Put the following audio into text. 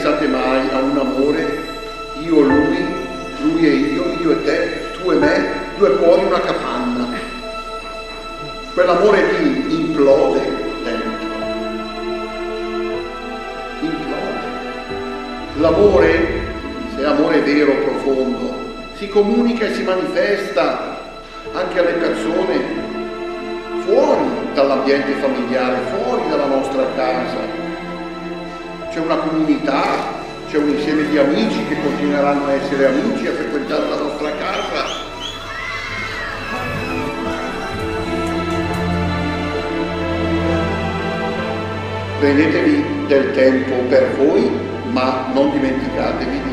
pensate mai a un amore, io e lui e io e te, tu e me, due cuori, una capanna. Quell'amore lì implode dentro. Implode. L'amore, se è amore vero, profondo, si comunica e si manifesta anche alle persone fuori dall'ambiente familiare, fuori dalla nostra casa. C'è una comunità, c'è un insieme di amici che continueranno a essere amici, a frequentare la nostra casa. Prendetevi del tempo per voi, ma non dimenticatevi di